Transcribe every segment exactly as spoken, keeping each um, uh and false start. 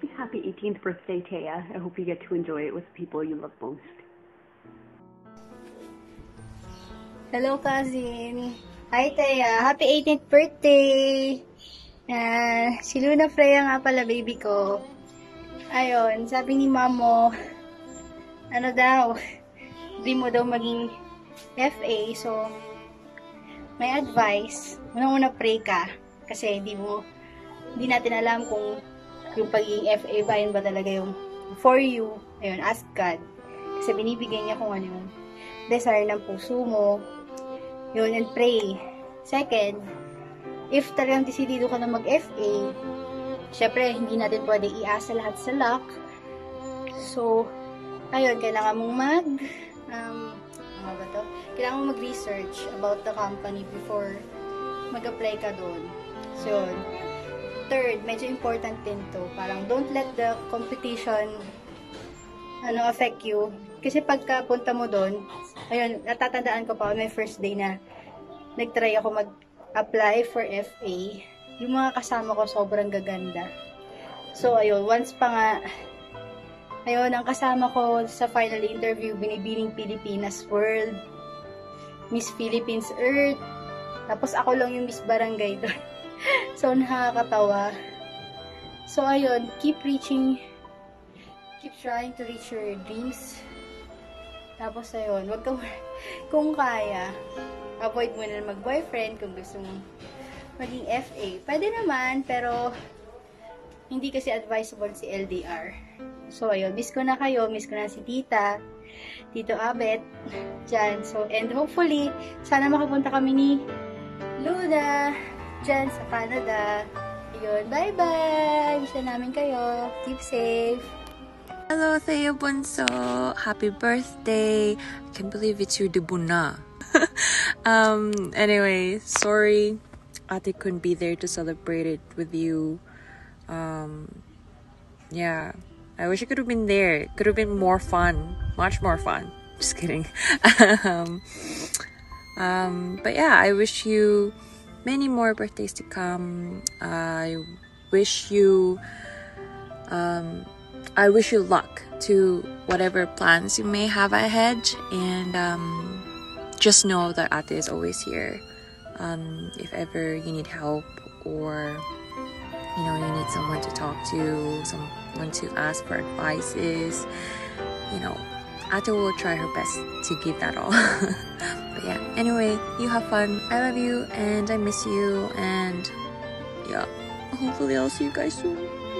Happy eighteenth birthday, Taya. I hope you get to enjoy it with the people you love most. Hello, cousin. Hi, Taya. Happy eighteenth birthday! Uh, si Luna Freya nga pala, baby ko. Ayun, sabi ni mamo, ano daw, di mo daw maging F A. So, may advice. Unang-una, pray ka. Kasi di mo, hindi natin alam kung yung pagiging F A ba, yun ba talaga yung for you. Ayun, ask God. Kasi binibigay niya kung ano yung desire ng puso mo. Yun, and pray. Second, if talagang desidido ka na mag-F A, syempre, hindi natin pwede iasa lahat sa luck. So, ayun, kailangan mong mag, um, ano ba to? Kailangan mong mag-research about the company before mag-apply ka doon. So, yun. Third, medyo important din to. Parang don't let the competition ano affect you. Kasi pagka punta mo doon, ayun, natatandaan ko pa, may first day na nag-try ako mag-apply for F A. Yung mga kasama ko sobrang gaganda. So, ayun, once pa nga, ayun, ang kasama ko sa final interview, binibining Pilipinas World, Miss Philippines Earth, tapos ako lang yung Miss Barangay doon. So, nakakatawa. So, ayun, keep reaching, keep trying to reach your dreams. Tapos, ayun, wag kang, kung kaya, avoid mo na mag-boyfriend kung gusto mong maging F A. Pwede naman, pero hindi kasi advisable si L D R. So, ayun, miss ko na kayo, miss ko na si Tita, Tito Abet, dyan. So, and hopefully, sana makapunta kami ni Luna dyan sa Canada. Ayun, bye-bye! Wish na namin kayo. Keep safe. Hello, Thea Bunso. Happy birthday. I can't believe it's your debut na. um, anyway, sorry Ate couldn't be there to celebrate it with you. Um, yeah, I wish I could have been there. It could have been more fun. Much more fun. Just kidding. um, um, but yeah, I wish you many more birthdays to come. I wish you um, I wish you luck to whatever plans you may have ahead, and um, just know that Ate is always here. Um, if ever you need help, or you know you need someone to talk to, someone to ask for advices, you know, Ate will try her best to give that all. But yeah, anyway, you have fun. I love you and I miss you, and yeah, hopefully I'll see you guys soon.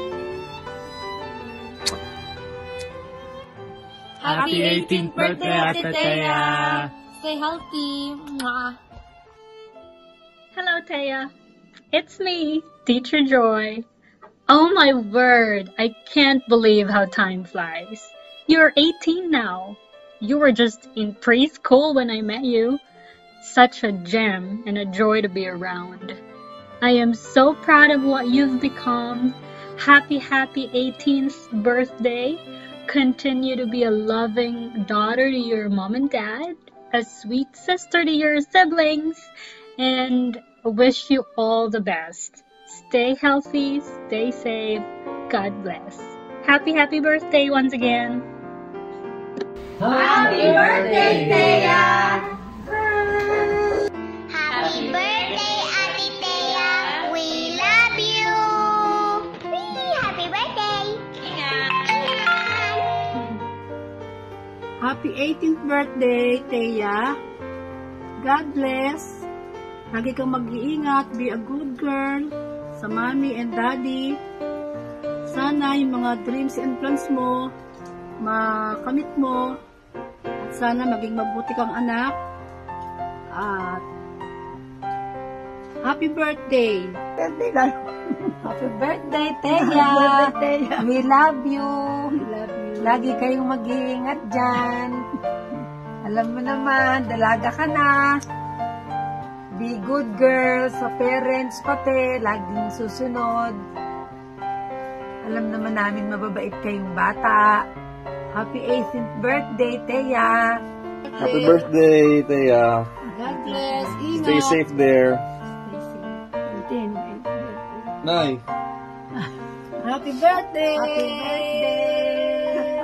Happy eighteenth birthday, Ate Thea! Stay healthy. Mwah. Hello, Taya. It's me, Teacher Joy. Oh my word, I can't believe how time flies. You're eighteen now. You were just in preschool when I met you. Such a gem and a joy to be around. I am so proud of what you've become. Happy, happy eighteenth birthday. Continue to be a loving daughter to your mom and dad, a sweet sister to your siblings, and wish you all the best. Stay healthy, stay safe. God bless. Happy, happy birthday once again. Happy birthday, Thea! Happy birthday, Ate Thea! We love you! Whee! Happy birthday! Happy eighteenth birthday, Thea! God bless! Lagi kang mag-iingat, be a good girl sa mommy and daddy. Sana yung mga dreams and plans mo, makamit mo. At sana maging mabuti kang anak. At happy birthday! Birthday lang. Happy birthday, Thea! Happy birthday, Thea! We love you! We love you! Lagi kayong mag-iingat dyan. Alam mo naman, dalaga ka na. Be good girl sa parents pati. Laging susunod. Alam naman namin mababait kayong bata. Happy eighteenth birthday, Thea! Happy birthday, Thea! God bless! Ingat! Stay safe there! Stay safe. Nay, Happy birthday! Happy birthday!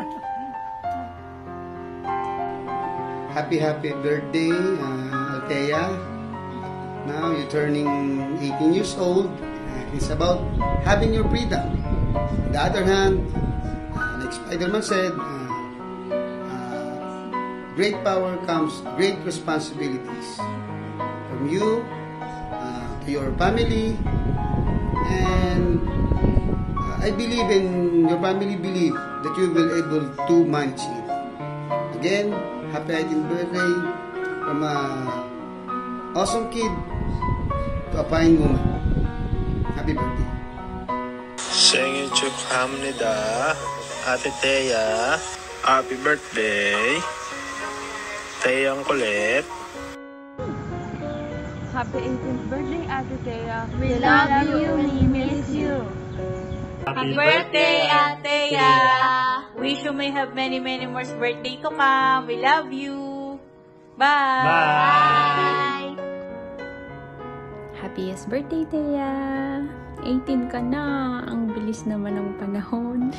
Happy, happy birthday, uh, Altea. Now you're turning eighteen years old. Uh, it's about having your freedom. On the other hand, uh, like Spider-Man said, uh, uh, great power comes great responsibilities. From you, uh, to your family, and uh, I believe in your family believe that you will able to manage it. Again, happy eighteenth birthday from a awesome kid to a fine woman. Happy birthday. 생일 축하합니다. Ate Thea. Happy birthday. Thea ang kulit. Happy eighteenth birthday, Ate Thea. We love you, we miss you. Happy birthday, Ate Thea. Wish you may have many, many more birthday to come. We love you. Bye. Bye. Happiest birthday, Thea! eighteen ka na. Ang bilis naman ng panahon.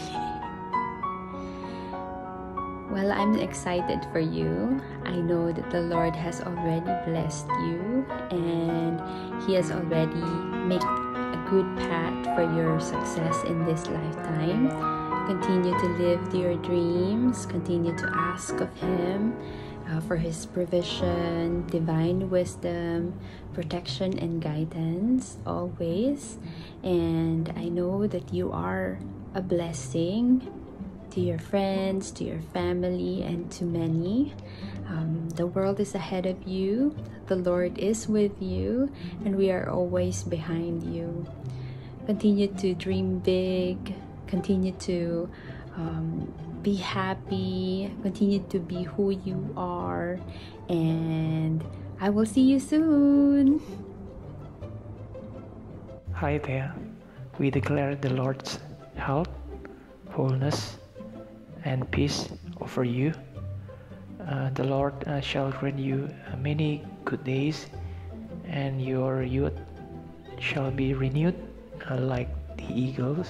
Well, I'm excited for you. I know that the Lord has already blessed you and He has already made a good path for your success in this lifetime. Continue to live your dreams. Continue to ask of Him uh, for His provision, divine wisdom, protection, and guidance always. And I know that you are a blessing to your friends, to your family, and to many. Um, the world is ahead of you. The Lord is with you, and we are always behind you. Continue to dream big. Continue to um, be happy. Continue to be who you are. And I will see you soon. Hi there. We declare the Lord's health, wholeness, and peace over you. Uh, the Lord uh, shall grant you uh, many good days, and your youth shall be renewed uh, like the eagles.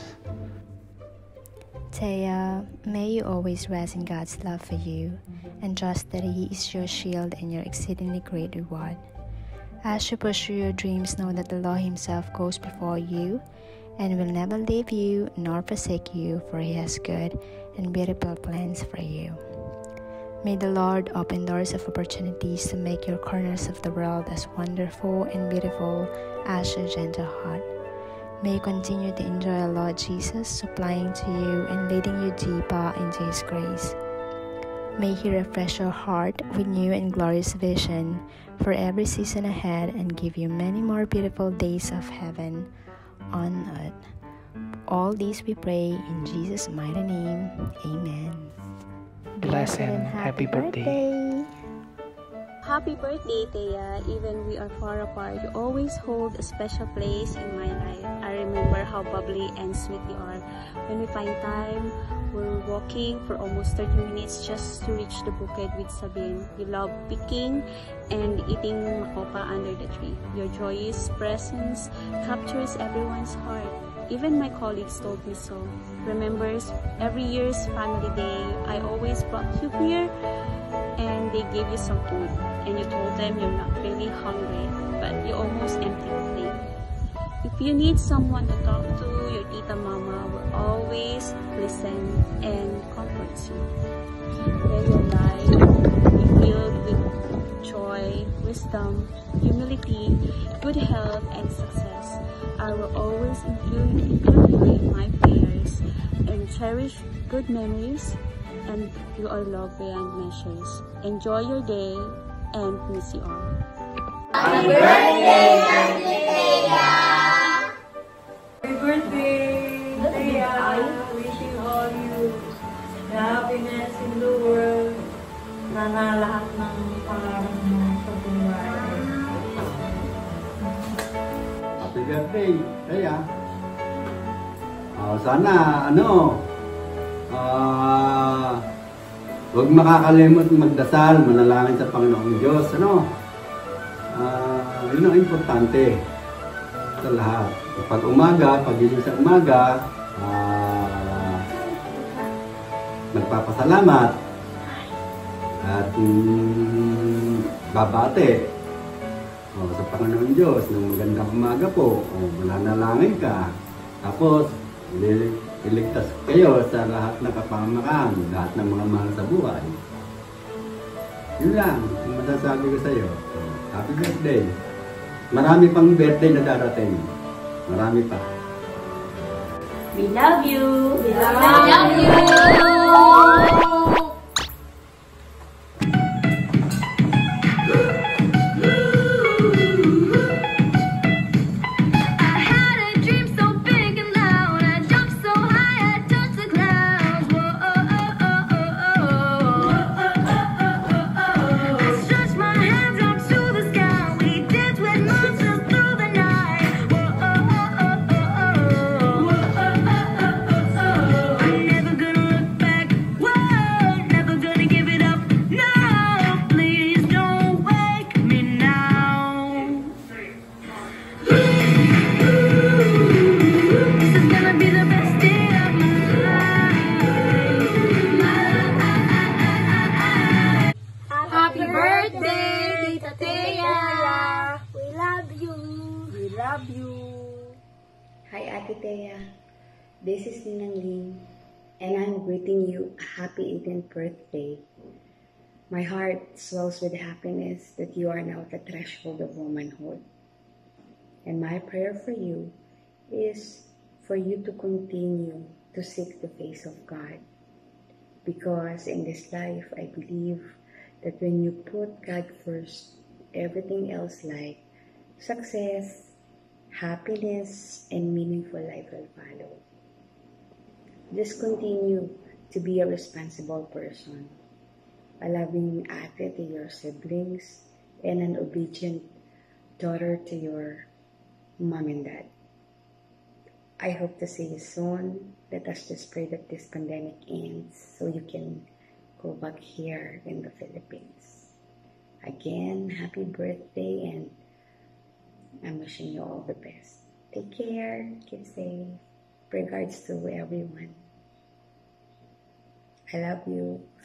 Thea, may you always rest in God's love for you and trust that He is your shield and your exceedingly great reward. As you pursue your dreams, know that the Lord Himself goes before you and will never leave you nor forsake you, for He has good and beautiful plans for you. May the Lord open doors of opportunities to make your corners of the world as wonderful and beautiful as your gentle heart. May you continue to enjoy our Lord Jesus, supplying to you and leading you deeper into His grace. May He refresh your heart with new and glorious vision for every season ahead and give you many more beautiful days of heaven on earth. All these we pray in Jesus' mighty name. Amen. Blessed and happy birthday. Happy birthday, Thea. Even we are far apart, you always hold a special place in my life. I remember how bubbly and sweet you are. When we find time, we're walking for almost thirty minutes just to reach the bukid with Sabine. You love picking and eating makopa under the tree. Your joyous presence captures everyone's heart. Even my colleagues told me so. Remembers every year's family day, I always brought you here and they gave you some food. And you told them you're not really hungry, but you almost emptied the plate. If you need someone to talk to, your tita mama will always listen and comfort you. May your life be filled with joy, wisdom, humility, good health, and success. I will always include, include you in my prayers and cherish good memories, and you are loved beyond measures. Enjoy your day and miss you all. Happy birthday, Auntie Thea! Happy birthday, Thea! Wishing all you the happiness in the world. Sana lahat ng pangarap mo sa buhay. Happy birthday, Thea. Uh, sana, ano, ah, uh, huwag makakalimot magdasal, manalangin sa Panginoong Diyos, ano. Ah, uh, yun ang importante. sa lahat. Pag umaga, pagising sa umaga, uh, nagpapasalamat at mm, babate o, sa Panginoon Diyos ng magandang umaga po. O, mananalangin ka. Tapos, iligtas kayo sa lahat ng kapamakan, lahat ng mga mahal sa buhay. Yun lang ang masasabi ko sa iyo. Happy birthday. Marami pang birthday na darating. Marami pa. We love you. We love you. Happy birthday, Tita Thea! We love you! We love you! Hi, Ate Thea. This is Ninang Ling, and I'm greeting you a happy eighteenth birthday. My heart swells with happiness that you are now at the threshold of womanhood. And my prayer for you is for you to continue to seek the face of God. Because in this life, I believe that when you put God first, everything else like success, happiness, and meaningful life will follow. Just continue to be a responsible person, a loving ate to your siblings, and an obedient daughter to your mom and dad. I hope to see you soon. Let us just pray that this pandemic ends so you can go back here in the Philippines. Again, happy birthday, and I'm wishing you all the best. Take care, keep safe. Regards to everyone. I love you.